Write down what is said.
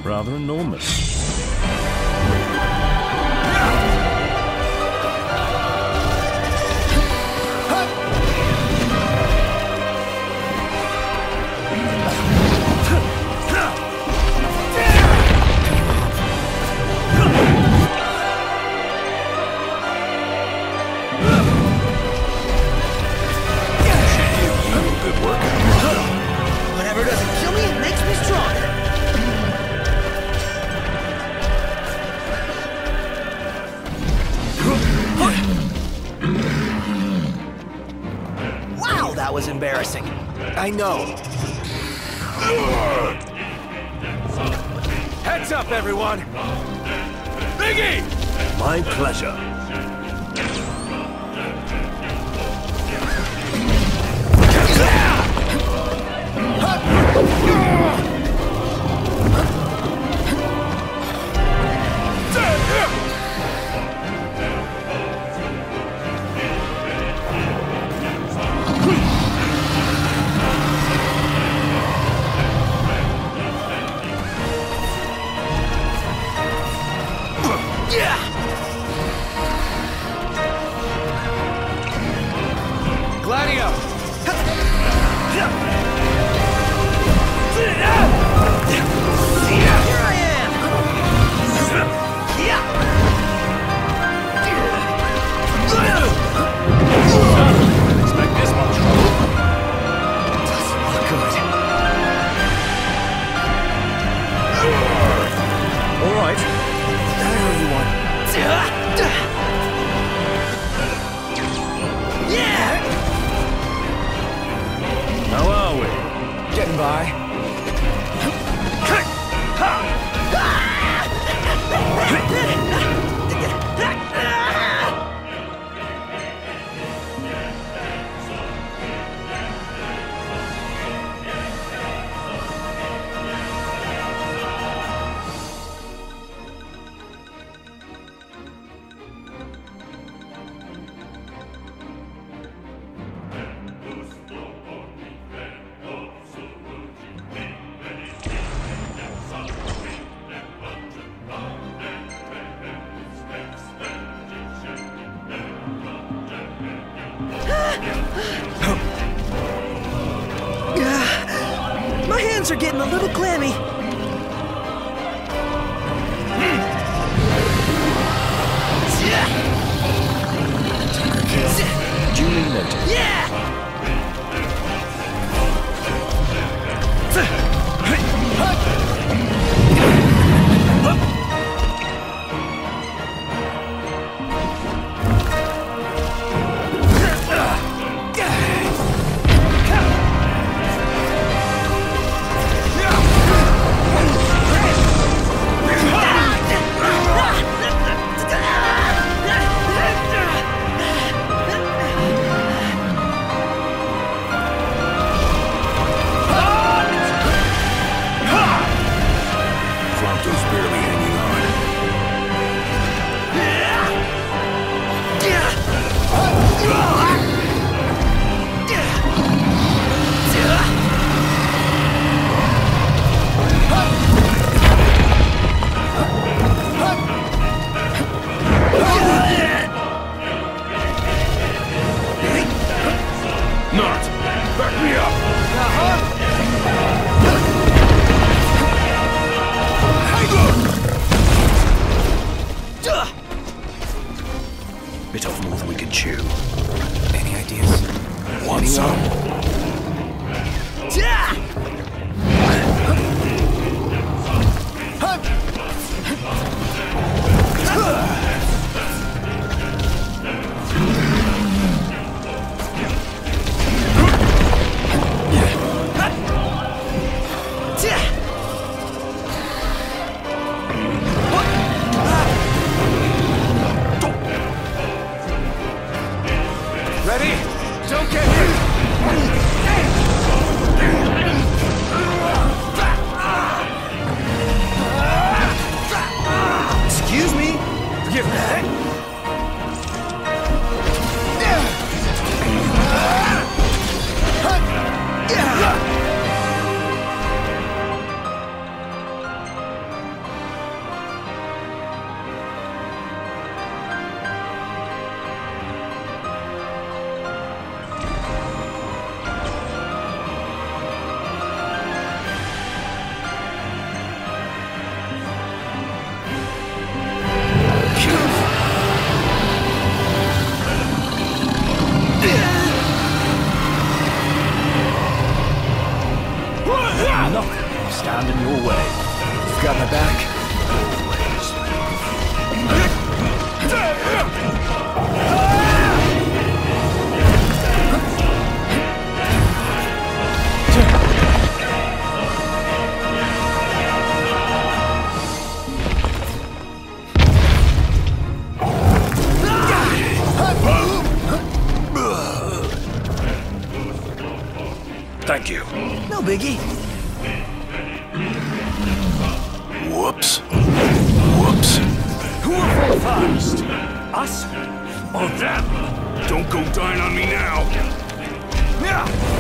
Rather enormous. Whatever doesn't kill me, it makes me stronger. Wow, that was embarrassing. I know. Heads up, everyone! Biggie! My pleasure. Gladio! Here I am! Expect this much trouble. Doesn't look good. All right. Whatever you want. Yeah! How are we? Getting by. My hands are getting a little clammy. Duly noted. Yeah! Prompto's barely hanging on. Not! Back me up! Hang on! your way. You've got my back. Thank you. No biggie. Whoops. Whoops. Who will fall first? Us or them? Don't go dying on me now. Yeah.